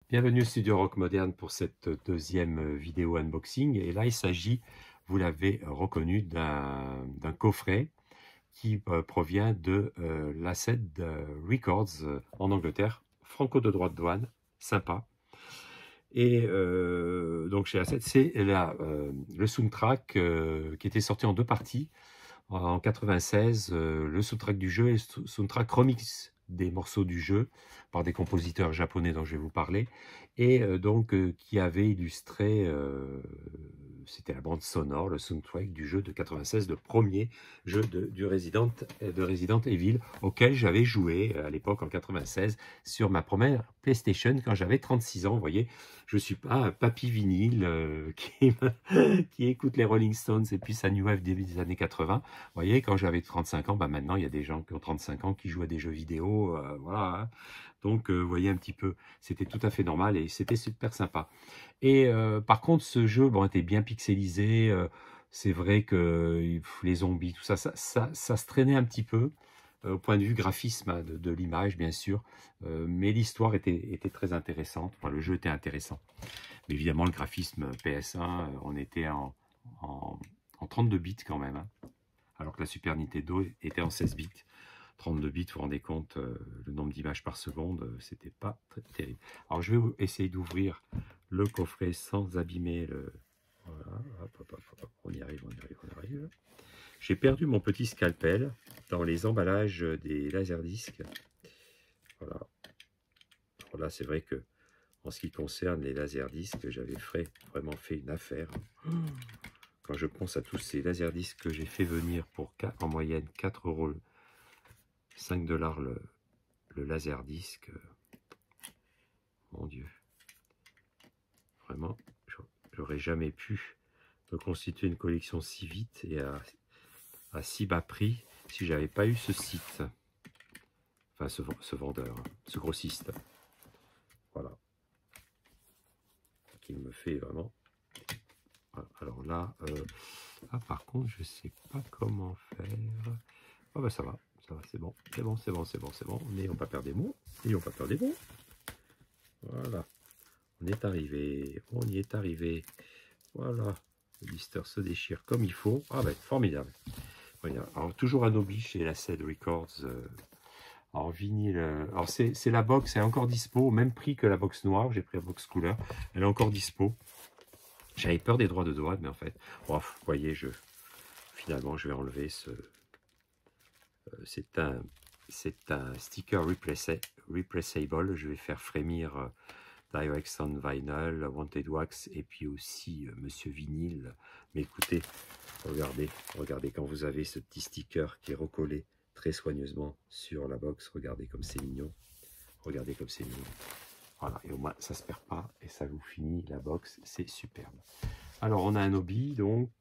Bienvenue au Studio Rock Moderne pour cette deuxième vidéo unboxing. Et là, il s'agit, vous l'avez reconnu, d'un coffret qui provient de l'Asset Records en Angleterre, franco de droit de douane, sympa. Et donc chez Asset, c'est le soundtrack qui était sorti en deux parties. En 96, le soundtrack du jeu et le soundtrack remix des morceaux du jeu par des compositeurs japonais dont je vais vous parler, et donc qui avait illustré, c'était la bande sonore, le soundtrack du jeu de 96, le premier jeu de Resident Evil, auquel j'avais joué à l'époque en 96 sur ma première PlayStation quand j'avais 36 ans. Vous voyez, je ne suis pas un papy vinyle qui écoute les Rolling Stones et puis sa new wave des années 80. Vous voyez, quand j'avais 35 ans, maintenant il y a des gens qui ont 35 ans qui jouent à des jeux vidéo, voilà, hein. Donc vous voyez un petit peu, c'était tout à fait normal et c'était super sympa. Et par contre, ce jeu était bien pixelisé. C'est vrai que les zombies, tout ça, ça se traînait un petit peu au point de vue graphisme, hein, de l'image, bien sûr. Mais l'histoire était très intéressante. Enfin, le jeu était intéressant. Mais évidemment, le graphisme PS1, on était en 32 bits quand même, hein, alors que la Super Nintendo était en 16 bits. 32 bits, vous vous rendez compte, le nombre d'images par seconde, c'était pas très terrible. Alors je vais essayer d'ouvrir le coffret sans abîmer le... Voilà, hop, on y arrive, on y arrive, on y arrive. J'ai perdu mon petit scalpel dans les emballages des laserdiscs. Voilà. Alors là, c'est vrai que en ce qui concerne les laserdiscs, j'avais vraiment fait une affaire. Quand je pense à tous ces laserdiscs que j'ai fait venir pour en moyenne 4 €, 5 $ le laserdisc, mon Dieu, vraiment, j'aurais jamais pu me constituer une collection si vite et à si bas prix si j'avais pas eu ce site, enfin ce vendeur, hein, ce grossiste, voilà, qui me fait vraiment... Voilà. Alors là, par contre, je sais pas comment faire. Ah bah ça va, c'est bon, c'est bon, c'est bon, c'est bon, c'est bon. N'ayons pas peur des mots, n'ayons pas peur des mots. Voilà, on est arrivé, on y est arrivé. Voilà, le blister se déchire comme il faut. Ah ben, formidable. Voilà. Alors, toujours un Obi chez l'Asset Records. En vinyle. Alors, c'est la box, elle est encore dispo, au même prix que la box noire. J'ai pris la box couleur. Elle est encore dispo. J'avais peur des droits de douane, mais en fait, bon, vous voyez, finalement, je vais enlever ce... c'est un sticker replaceable. Je vais faire frémir Direct on Vinyl, Wanted Wax et puis aussi Monsieur Vinyle. Mais écoutez, regardez quand vous avez ce petit sticker qui est recollé très soigneusement sur la box. Regardez comme c'est mignon. Regardez comme c'est mignon. Voilà, et au moins ça se perd pas et ça vous finit la box, c'est superbe. Alors on a un Obi donc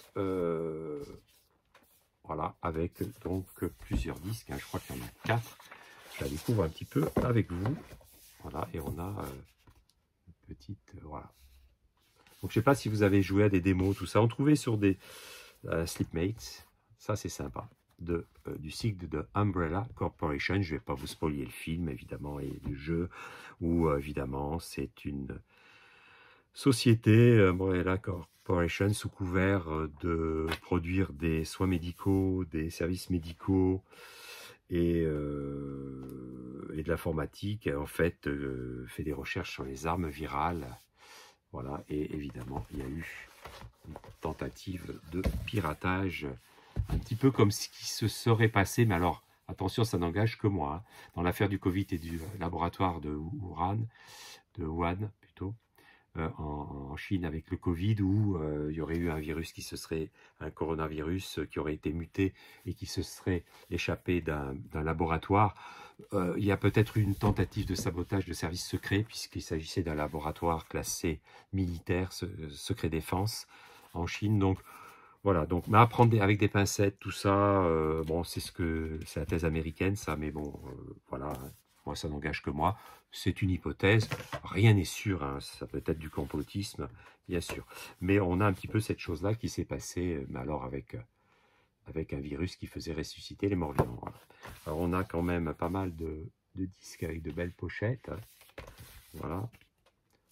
voilà, avec donc plusieurs disques, hein, je crois qu'il y en a 4. Je la découvre un petit peu avec vous. Voilà, et on a une petite, voilà. Donc je sais pas si vous avez joué à des démos, tout ça. On trouvait sur des Slipmates, ça c'est sympa, du cycle de Umbrella Corporation. Je vais pas vous spoiler le film évidemment et le jeu, où évidemment c'est une société, Umbrella Corporation, sous couvert de produire des soins médicaux, des services médicaux et de l'informatique. En fait, fait des recherches sur les armes virales. Voilà, et évidemment, il y a eu une tentative de piratage, un petit peu comme ce qui se serait passé, mais alors, attention, ça n'engage que moi, hein, dans l'affaire du Covid et du laboratoire de Wuhan plutôt, en Chine avec le Covid, où il y aurait eu un coronavirus qui aurait été muté et qui se serait échappé d'un laboratoire. Il y a peut-être eu une tentative de sabotage de services secrets, puisqu'il s'agissait d'un laboratoire classé militaire, secret défense, en Chine. Donc voilà, donc mais à prendre avec des pincettes, tout ça, bon, c'est la thèse américaine, ça, mais bon, voilà, moi ça n'engage que moi. C'est une hypothèse, rien n'est sûr, hein, ça peut être du complotisme, bien sûr. Mais on a un petit peu cette chose-là qui s'est passée, mais alors avec un virus qui faisait ressusciter les morts vivants. Voilà. Alors on a quand même pas mal de disques avec de belles pochettes. Voilà.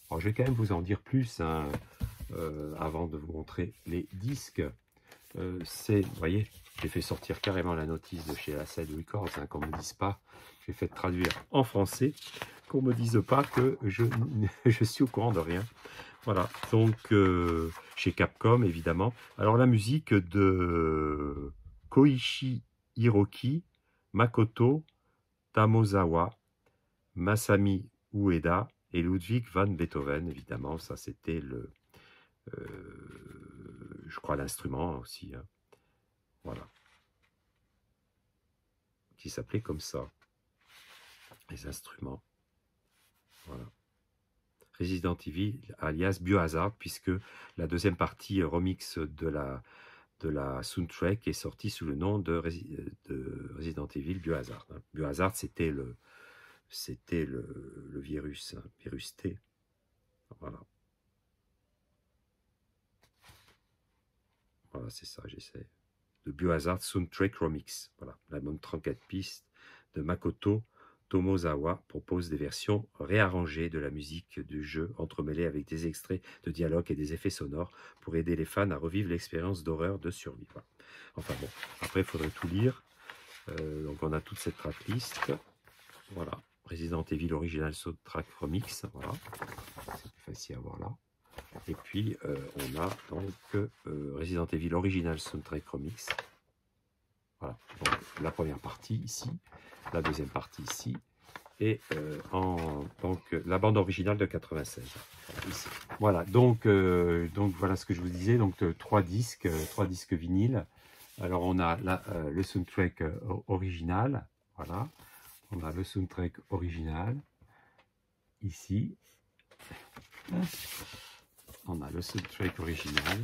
Alors, je vais quand même vous en dire plus hein, avant de vous montrer les disques. Vous voyez, j'ai fait sortir carrément la notice de chez Acid Records, hein, qu'on ne me dise pas, j'ai fait traduire en français, qu'on ne me dise pas que je suis au courant de rien. Voilà, donc chez Capcom évidemment. Alors la musique de Koichi Hiroki, Makoto Tamozawa, Masami Ueda et Ludwig van Beethoven, évidemment, ça c'était je crois l'instrument aussi, hein. Voilà, qui s'appelait comme ça, les instruments, voilà. Resident Evil, alias Biohazard, puisque la deuxième partie remix de la soundtrack est sortie sous le nom de Resident Evil Biohazard. Biohazard, c'était le virus, hein, virus T. Voilà. Voilà, c'est ça, j'essaie. De Biohazard Soundtrack Remix. Voilà, l'album 34 pistes de Makoto Tomozawa propose des versions réarrangées de la musique du jeu, entremêlées avec des extraits de dialogue et des effets sonores pour aider les fans à revivre l'expérience d'horreur de survie. Voilà. Enfin bon, après il faudrait tout lire. Donc on a toute cette tracklist. Voilà, Resident Evil Original Soundtrack Remix. Voilà, c'est plus facile à voir là. Et puis on a donc Resident Evil Original Soundtrack Remix. Voilà, donc la première partie ici, la deuxième partie ici, et donc la bande originale de 96. Ici. Voilà, donc voilà ce que je vous disais, donc trois disques vinyles. Alors on a là, le soundtrack original, voilà, on a le soundtrack original, ici. On a le soundtrack original.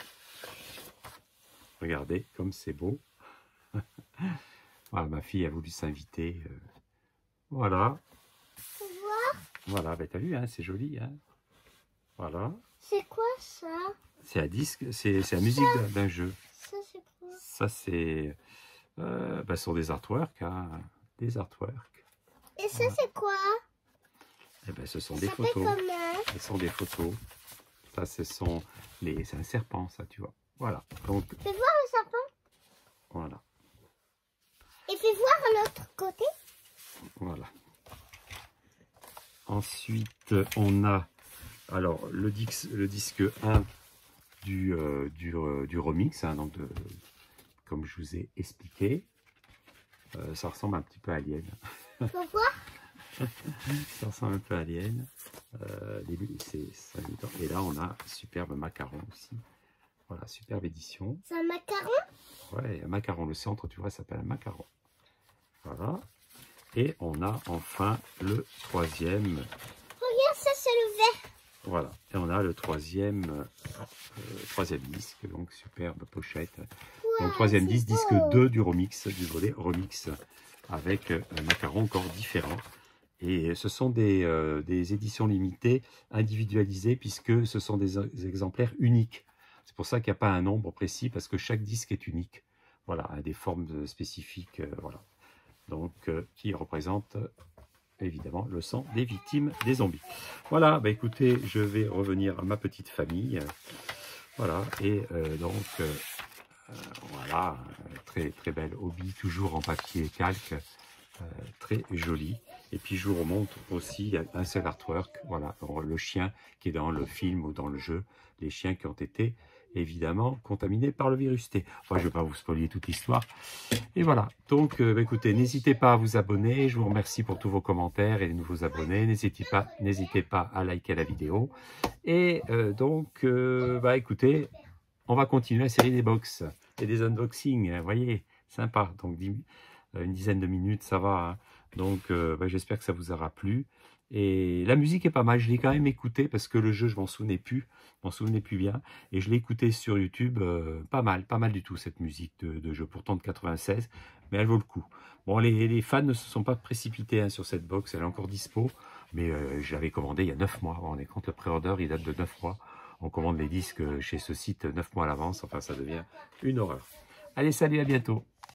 Regardez comme c'est beau. Voilà, ma fille a voulu s'inviter. Voilà. Voilà, ben, t'as vu, hein, c'est joli. Hein. Voilà. C'est quoi ça? C'est un disque, c'est la musique d'un jeu. Ça, c'est quoi? Ça, c'est. Ben, ce sont des artworks. Hein, des artworks. Et ça, voilà. C'est quoi? Eh ben, ce sont des photos. Ce sont des photos. Ça, ce sont les. C'est un serpent, ça, tu vois. Voilà. Donc. Fais voir le serpent. Voilà. Et fais voir l'autre côté. Voilà. Ensuite, on a alors le disque 1 du remix, hein, donc comme je vous ai expliqué. Ça ressemble un petit peu à Alien. Faut voir. Ça ressemble un peu à Alien. Et là, on a superbe macaron aussi. Voilà, superbe édition. C'est un macaron? Ouais, un macaron. Le centre, tu vois, s'appelle un macaron. Voilà. Et on a enfin le troisième. Regarde, ça c'est le vert. Voilà. Et on a le troisième disque. Donc, superbe pochette. Ouais, donc, troisième disque, beau. Disque 2 du remix, du volet remix, avec un macaron encore différent. Et ce sont des éditions limitées, individualisées, puisque ce sont des exemplaires uniques. C'est pour ça qu'il n'y a pas un nombre précis, parce que chaque disque est unique. Voilà, a des formes spécifiques, voilà. Donc, qui représente évidemment le sang des victimes des zombies. Voilà, bah écoutez, je vais revenir à ma petite famille. Voilà, et voilà, très très belle hobby, toujours en papier calque, très joli. Et puis je vous remonte aussi un seul artwork, voilà, le chien qui est dans le film ou dans le jeu, les chiens qui ont été évidemment contaminés par le virus T. Enfin, je ne vais pas vous spoiler toute l'histoire. Et voilà, donc écoutez, n'hésitez pas à vous abonner, je vous remercie pour tous vos commentaires et les nouveaux abonnés, n'hésitez pas à liker la vidéo. Et écoutez, on va continuer la série des box et des unboxings, vous voyez, sympa, donc une dizaine de minutes, ça va, hein. Donc j'espère que ça vous aura plu. Et la musique est pas mal, je l'ai quand même écouté parce que le jeu, je m'en souvenais plus bien. Et je l'ai écouté sur YouTube, pas mal du tout cette musique de jeu, pourtant de 96, mais elle vaut le coup. Bon, les fans ne se sont pas précipités hein, sur cette box, elle est encore dispo, mais je l'avais commandé il y a 9 mois. On est compte le pré-order, il date de 9 mois. On commande les disques chez ce site 9 mois à l'avance, enfin ça devient une horreur. Allez, salut, à bientôt.